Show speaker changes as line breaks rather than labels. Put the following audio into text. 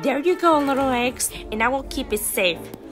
There you go, little eggs, and I will keep it safe.